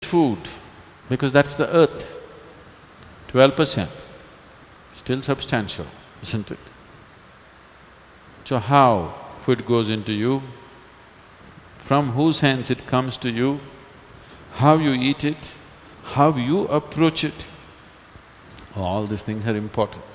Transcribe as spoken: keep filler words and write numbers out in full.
food, because that's the earth, twelve percent, still substantial, isn't it? So how food goes into you, from whose hands it comes to you, how you eat it, how you approach it, all these things are important.